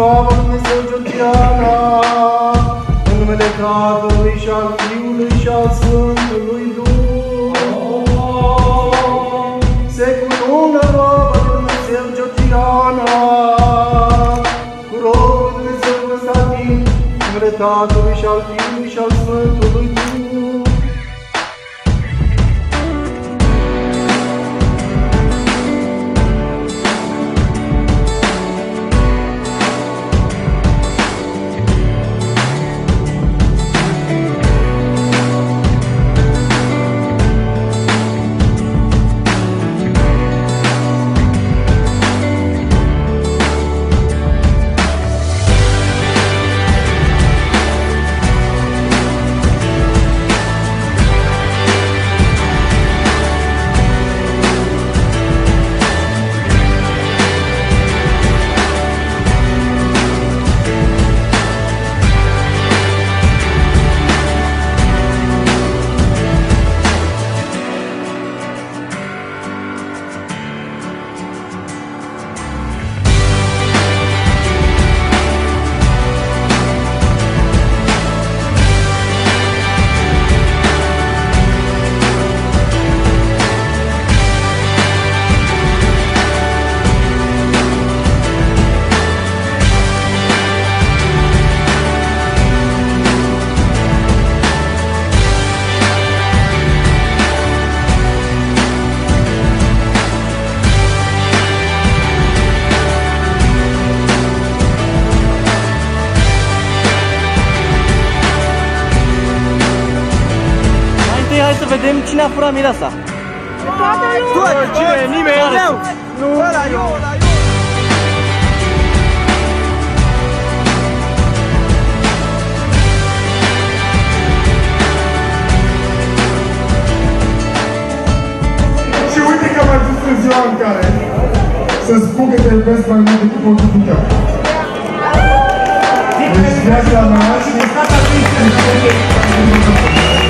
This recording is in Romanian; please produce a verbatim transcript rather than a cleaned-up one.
slavă lui Dumnezeu Georgiana, în numele Tatălui și al Fiului și al Sfântului Duh. Se cunună roba lui Dumnezeu Georgiana, cu robul lui Dumnezeu Constantin, în numele Tatălui și al Fiului și al Sfântului Duh. Hai să vedem cine a furat mireasa. Toată cine? Nimeni? Eu! Nu, ăla, eu, ăla, eu! Și uite că am ajuns în ziua în care să spun că te iubesc mai mult decât oricând tău. Deci viața mea și